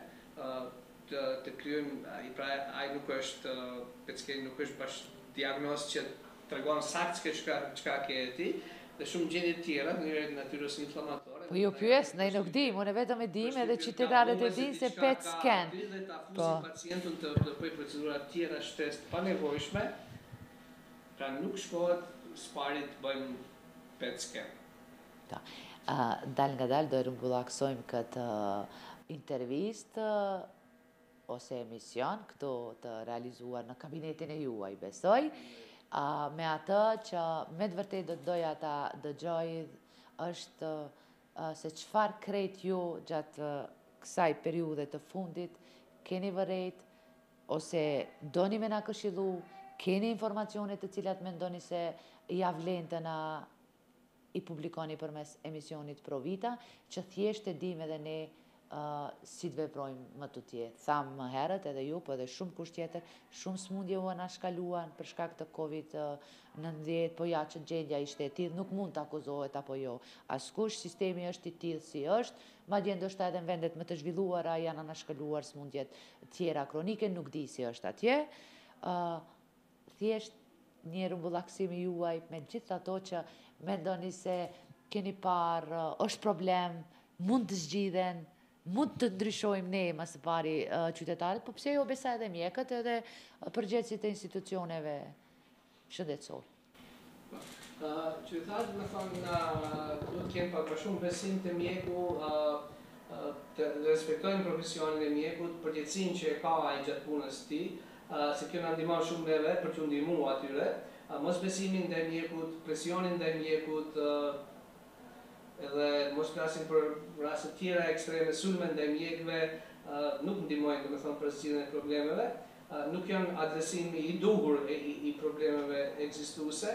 të kryejmë, pra ai nuk është, PET scan nuk është bash diagnozë që tregon saktë çka ke ti, dhe shumë gjendje të tjera, në natyrës inflamatore. Po ju pyes, ne nuk dim, unë vetëm e dim edhe qytetarët e dinë se PET scan. Dhe ta fusi pacientun të bëjë procedura të tjera shtesë pa nevojshme, Pra nuk shkohet sparit bëjmë pet skem. Dal nga dal do rrumbullaksojmë këtë intervistë ose emision këtu të realizuar në kabinetin e juaj, besoj, me atë që me të vërtet do të doja ta dëgjoj është se çfarë krejt ju gjatë kësaj periudhe të fundit keni vërejt ose doni me na këshillu, keni informacione të cilat mendoni se ja vlen të na i publikoni përmes emisionit Provita, që thjesht e dim edhe ne si të veprojmë më të tjetë. Thamë më herët edhe ju, po edhe shumë kusht tjetër, shumë smundje u na shkaluan për shkak të COVID-19, po ja që gjendja ishte e tillë, nuk mund të akuzohet apo jo. Askush, sistemi është i tillë si është, madje ndoshta edhe në vendet më të zhvilluara janë anashkaluar smundjet tjera kronike, nuk di si është atje. Thjesht një rrumbullaksim i juaj me gjithë ato që mendoni se keni parë, është problem, mund të zgjidhen, mund të ndryshojmë ne më së pari qytetarët, po pse jo besa edhe mjekët edhe përgjegjësit e institucioneve shëndetësore. Qytetarët më thonë duhet të kenë pak më shumë besim te mjeku, të respektojnë profesionin e mjekut, përgjegjësinë që e ka ai gjatë punës së tij, se kjo na ndihmon shumë neve për t'u ndihmuar atyre. Mos besimin ndaj mjekut, presionin ndaj mjekut, edhe mos flasim për raste tjera ekstreme, sulme ndaj mjekëve, nuk ndihmojnë domethënë për zgjidhjen e problemeve, nuk janë adresimi i duhur i problemeve ekzistuese,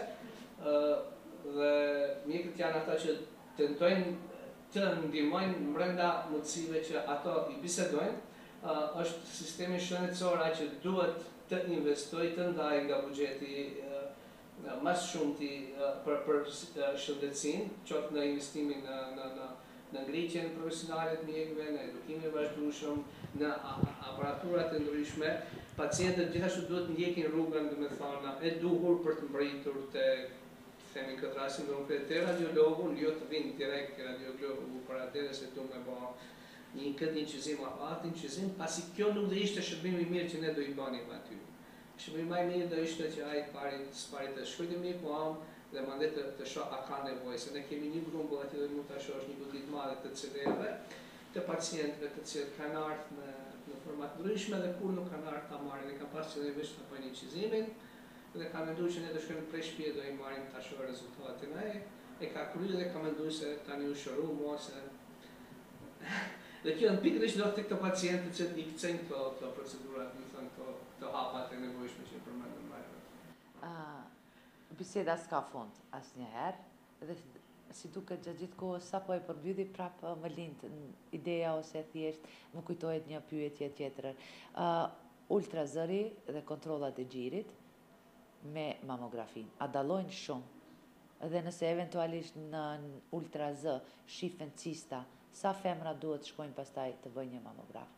dhe mjekët janë ata që tentojnë të ndihmojnë brenda mundësive që ato i bisedojnë. Është sistemi shëndetësor që duhet të investojë të ndajë nga buxheti mas shumti për shëndetësinë, qoftë në investimin në ngritjen profesionale të mjekëve, në edukimin e vazhdueshëm, në aparaturat e ndryshme. Pacientët gjithashtu duhet ndjekin rrugën, domethënë, e duhur për të mbritur themi këtë rastin konkret te radiologu, jo të vinë direkt ke radiologu për atëre se du me bë këtë inqizim apo atë inqizim, pasi kjo nuk do ishte shërbimi i mirë që ne do i bënim aty. Shërbimi më i mirë do ishte që ai pari të shkojë te mjeku dhe mandej të shoh a ka nevojë, se ne kemi një grumbull aty dhe mund ta shohësh një godit të madhe të CD-ve të pacientëve të cilët kanë ardhur në forma të ndryshme dhe kur nuk kanë ardhur ta marrin, ne kanë pasur qëllimisht të bëjnë inqizimin dhe ka menduar që ne do shkojmë prej shtëpie do i marrim ta shohë rezultatin ai, e ka kryer dhe ka menduar se tani u shërum ose dhe kjo në pikërisht do të këto pacientët që i kthejnë këto procedurat, më thënë këto hapat e nevojshme që përmendëm më herët. Biseda s'ka fund asnjëherë, dhe si duket gjatë gjithë kohës sapo e përmbylli prapë më lind ideja ose thjesht më kujtohet një pyetje tjetër. Ultrazëri dhe kontrollat e gjirit me mamografin, a dallojnë shumë? Dhe nëse eventualisht në ultrazë shifen cista, sa femra duhet shkojnë pastaj të bëjnë një mamograf?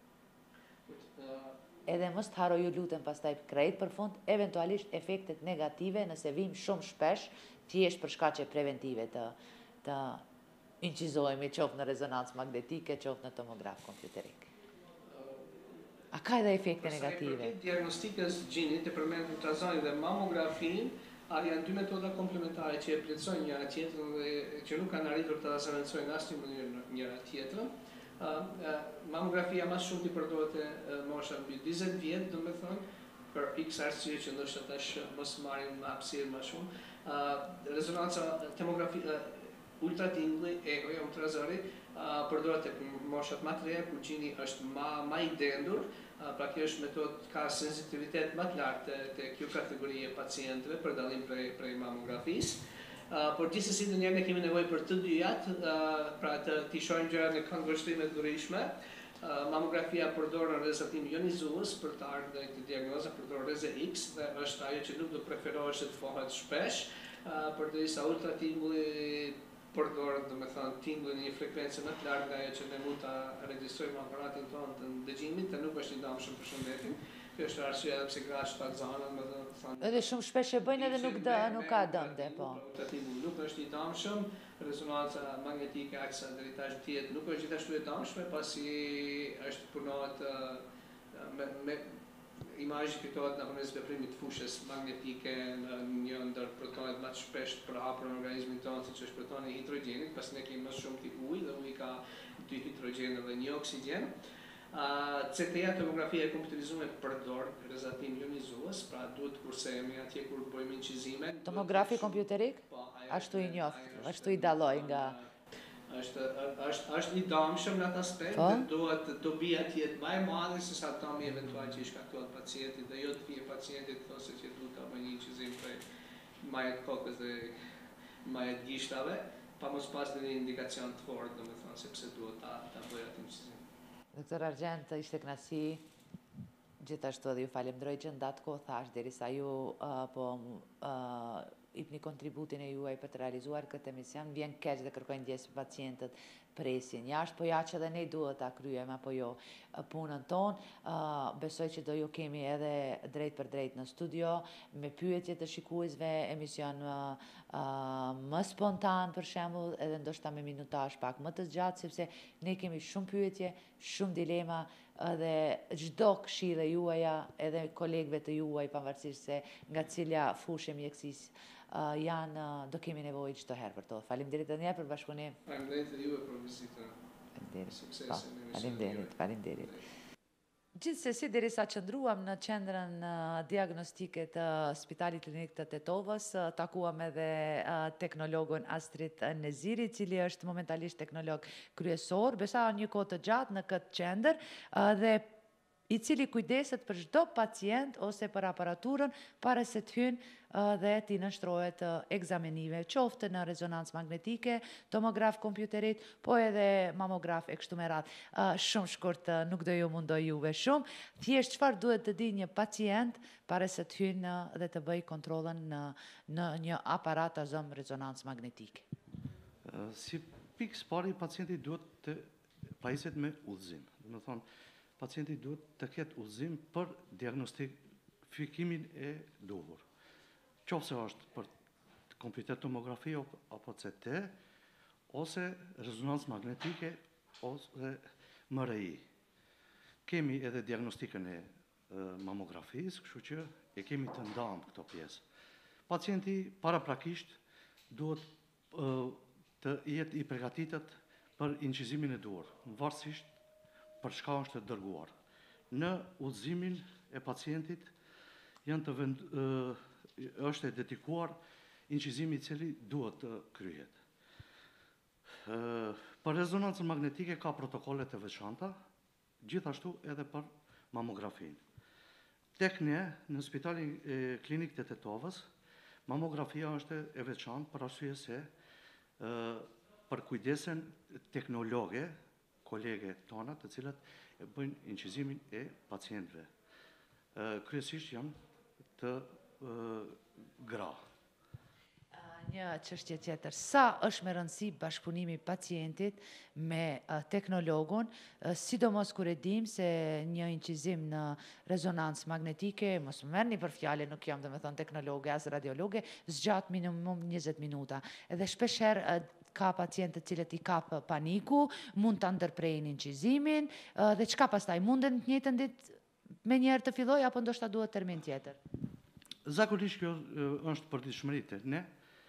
Edhe mos të haroj ju lutem pastaj krejt për fund, eventualisht efektet negative nëse vim shumë shpesh, thjesht për shkaqe preventive të incizohemi qoftë në rezonancë magnetike, qoftë në tomograf kompjuterik. A ka edhe efekte negative? Për diagnostikës gjinit e përmend ultrazonin dhe mamografin, janë dy metoda komplementare që e plotësojnë njëra tjetrën dhe që nuk kanë arritur të asamencojnë asnjë mënyrë njëra tjetrën. Mamografia më shumë i përdoret e mosha mbi 40 vjet, domethënë, për x arsye që ndoshta tash mos marrim hapësirë më shumë. Rezonanca tomografi ultratingulli e ultrazëri përdoret tek moshat më të reja kur gjini është më i dendur, pra kjo është metodë ka sensitivitet më të lartë te kjo kategori e pacientëve për dallim prej mamografisë. Por gjithsesi ndonjëherë ne kemi nevojë për të dyjat, pra të shohim gjërat në këndvështrime të ndryshme. Mamografia përdor rrezatim ionizues për të ardhur deri te diagnoza, përdor rrezë X dhe është ajo që nuk do preferohet që të fohet shpesh, përderisa ultratingulli përdor, domethënë, tingullin në një frekuencë më të lartë nga ajo që ne mund ta regjistrojmë aparatin tonë të dëgjimit, dhe nuk është i dëmshëm për shëndetin. Kjo është arsyeja pse gratë shtatzanën, më thënë. Edhe shumë shpesh e bëjnë edhe nuk ka dëmte, po. Ultratingulli nuk është i dëmshëm, rezonanca magnetike aksa drejtash tjetër nuk është gjithashtu e dëmshme, pasi është punohet imazhi fitohet nëpërmes veprimit të fushës magnetike në një ndër protonet më të shpesht për hapur në organizmin tonë, siç është protoni i hidrogjenit, pasi ne kemi më shumë tip ujë dhe uji ka 2 hidrogjen dhe 1 oksigjen. CT-ja, tomografia e kompjuterizuar përdor rrezatim ionizues, pra duhet kur sehemi atje kur bëjmë incizime. Tomografi kompjuterik? Ashtu i njoft, ashtu i dalloj nga është i dëmshëm në atë aspekt, duhet dobia të jetë më e madhe se sa dëmi eventual që i shkaktohet pacientit dhe jo të vijë pacientit thosë që duhet ta bëjë një incizim prej majet kokës dhe majet gishtave, pa mos pas një indikacion të fortë, domethënë sepse duhet ta bëjë atë incizim. Doktor Argjent, ishte kënaqësi gjithashtu dhe ju falenderoj që ndatë kohë thash derisa ju jepni kontributin e juaj për të realizuar këtë emision, vjen keq dhe kërkojnë ndjesë pacientët presin jashtë, po ja që dhe ne duhet ta kryejmë apo jo punën tonë. Besoj që do ju kemi edhe drejt për drejt në studio, me pyetje të shikuesve, emision më spontan për shembull, edhe ndoshta me minutazh pak më të gjatë, sepse ne kemi shumë pyetje, shumë dilema, dhe çdo këshillë juaja, edhe kolegëve të juaj, pavarësisht se nga cila fushë mjekësisë janë, do kemi nevojë çdo herë për to. Faleminderit edhe një herë për bashkëpunim. Faleminderit edhe juve për vizitën. Faleminderit. Gjithsesi, derisa qëndruam në qendrën diagnostike të Spitalit Klinik të Tetovës, takuam edhe teknologun Astrid Neziri, cili është momentalisht teknolog kryesor, besa një kohë të gjatë në këtë qendër, dhe i cili kujdeset për çdo pacient ose për aparaturën para se të hynë dhe t'i nështrohet egzamenive, qoftë në rezonancë magnetike, tomograf kompjuterit, po edhe mamograf e kështu me radhë. Shumë shkurt, nuk do ju mundoj juve shumë. Thjesht çfarë duhet të di një pacient para se të hynë dhe të bëj kontrollën në një aparat të zëm rezonancë magnetike? Si pikë pari, pacienti duhet të pajiset me udhëzim. Do të thonë, pacienti duhet të ketë udhëzim për diagnostifikimin e duhur. Qofse është për kompjuter tomografi apo CT, ose rezonancë magnetike, ose MRI. Kemi edhe diagnostikën e mamografisë, kështu që e kemi të ndamë këto pjesë. Pacienti paraprakisht duhet të jetë i përgatitet për incizimin e duhur, varësisht për çka është të dërguar. Në udhëzimin e pacientit është e dedikuar incizimi i cili duhet të kryhet. Për rezonancën magnetike ka protokole të veçanta, gjithashtu edhe për mamografinë. Tek ne, në Spitalin Klinik të Tetovës, mamografia është e veçantë për arsye se për kujdesen teknologe, kolege tona, të cilat e bëjnë incizimin e pacientëve. Kryesisht janë të gra. Një çështje tjetër, sa është me rëndësi bashkëpunimi pacientit me teknologun, sidomos kur e dim se një incizim në rezonancë magnetike, mos më merrni për fjalë, nuk jam domethënë teknologe as radiologe, zgjat minimum 20 minuta. Edhe shpeshherë ka pacientë të cilët i kap paniku, mund ta ndërprejnë incizimin, dhe çka pastaj munden të njëjtën ditë me njerë të filloj, apo ndoshta duhet termin tjetër? Zakonisht kjo është përditshmëri tek ne.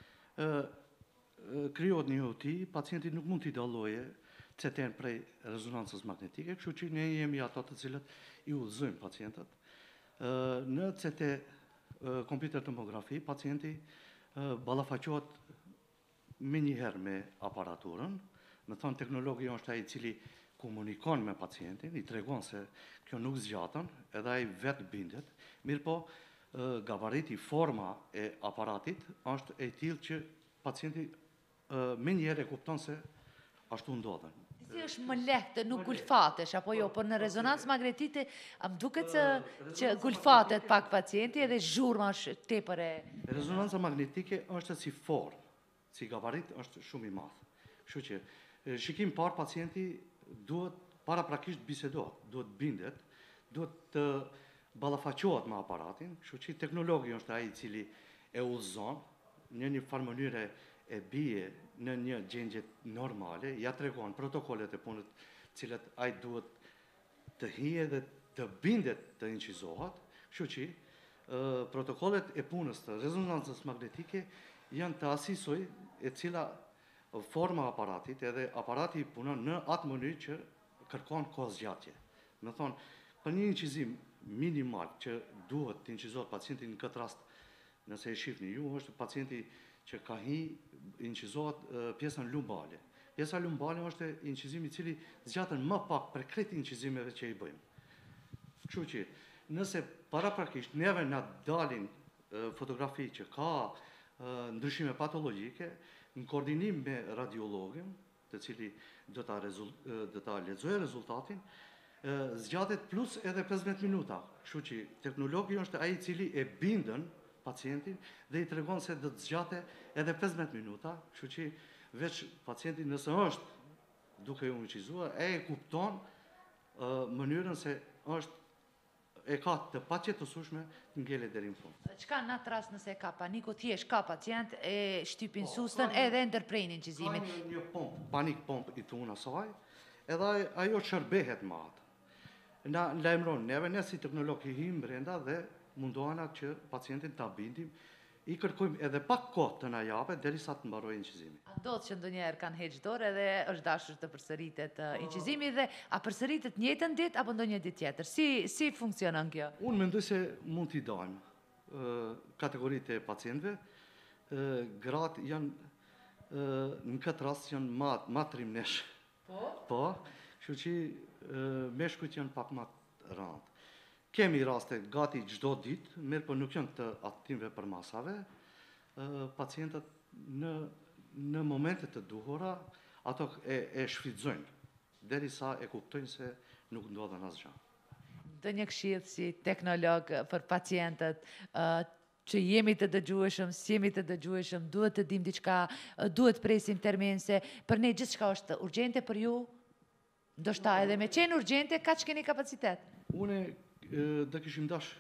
Krijohet një UTI, pacienti nuk mund t'i dalloje CT-n prej rezonancës magnetike, kështu që ne jemi ato të cilët i udhëzojmë pacientët. Në CT kompjuter tomografi, pacienti ballafaqohet me njëherë me aparaturën, me thonë teknologi është ai i cili komunikon me pacientin, i tregon se kjo nuk zgjatën, edhe ai vetë bindet, mirë po gabariti, forma e aparatit është e tillë që pacienti me njëherë e kupton se ashtu ndodhen. Si është më lehtë, nuk gulfatesh, apo jo, por në rezonancë magnetike am duket që gulfatet pak pacienti edhe zhurma është tepër e... Rezonanca magnetike është si formë, si gabarit është shumë i madh. Kështu që shikim parë pacienti duhet paraprakisht bisedohet, duhet bindet, duhet të ballafaqohet me aparatin, kështu që teknologi është ai i cili e udhëzon në një farë mënyre e bie në një gjendje normale, ja tregon protokollet e punës, cilat ai duhet të hije dhe të bindet të incizohet, Kështu që protokollet e punës të rezonancës magnetike janë të asisoj e cila forma aparatit, edhe aparati punon në atë mënyrë që kërkon kohë zgjatje. Me thonë, për një incizim minimal që duhet të incizohet pacientin në këtë rast, nëse e shifni ju, është pacienti që ka incizohet pjesën lumbale. Pjesa lumbale është incizimi i cili zgjatën më pak për krejt incizimeve që i bëjmë. Kështu që, nëse paraprakisht neve na dalin fotografi që ka ndryshime patologjike, në koordinim me radiologin, të cili do ta lexojë rezultatin, zgjatet plus edhe 15 minuta. Kështu që teknologi është ai i cili e bindën pacientin dhe i tregon se do të zgjate edhe 15 minuta, kështu që veç pacienti nëse është duke u incizuar, e kupton mënyrën se është e ka të paqetësueshme të ngele deri në fund. Çka në atë rast nëse ka paniku, thjesht ka pacient e shtypin sustën edhe ndërprejnë incizimin. Ka një pomp, panik pomp i thunë asaj, edhe ajo shërbehet me atë. Na lajmëron neve, ne si teknolog i him brenda dhe mundohena që pacientin ta bindim, i kërkojmë edhe pak kohë të na japet derisa të mbarojë incizimi. A ndodh që ndonjëherë kanë heq dorë edhe është dashur të përsëritet incizimi dhe a përsëritet njëjtën ditë apo ndonjë ditë tjetër? Si funksionon kjo? Unë mendoj se mund t'i dajmë kategoritë e pacientëve. Gratë janë në këtë rast janë ma trimnesh. Po, kështu që meshkujt janë pak ma rëndë. Kemi raste gati çdo ditë, mirë po nuk janë të atimve për masave, pacientët në momentet të duhura, ato e shfrytëzojnë, derisa e kuptojnë se nuk ndodhen asgjë. Do një këshill si teknolog për pacientët që jemi të dëgjueshëm, si jemi të dëgjueshëm, duhet të dim diçka, duhet presim termense, për ne gjithçka është urgjente për ju, ndoshta edhe me qenë urgjente, kaq keni kapacitet. Unë dhe kishim dash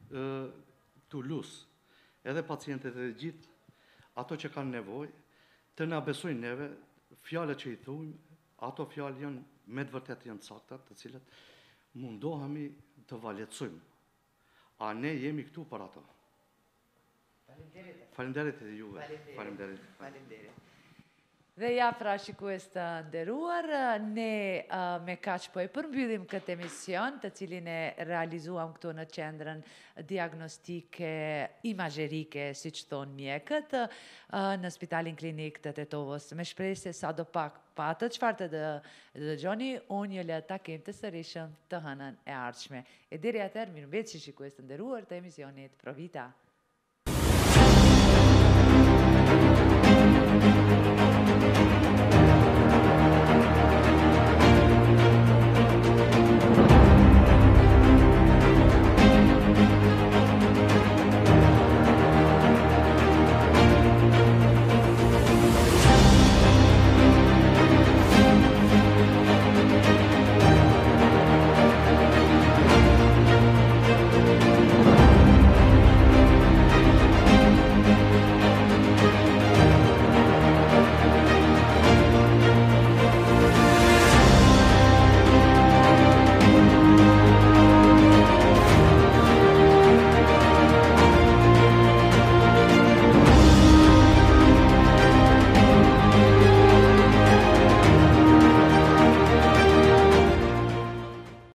të lusë edhe pacientet e gjithë, ato që kanë nevojë, të na besojnë neve, fjalët që i thujmë, ato fjalë janë me të vërtet janë sakta, të cilët mundohemi të valetësojmë. A ne jemi këtu për ato. Faleminderit edhe juve. Faleminderit. Dhe ja, pra shikues të nderuar, ne me kaq po e përmbyllim këtë emision, të cilin e realizuam këtu në qendrën diagnostike imazherike, siç thonë mjekët, në Spitalin Klinik të Tetovës. Me shpresë se sadopak patët çfarë të dëgjoni, unë ju le takim të sërishëm të hënën e ardhshme. E deri atëherë, mirëmbëjtje shikues të nderuar të emisionit Provita.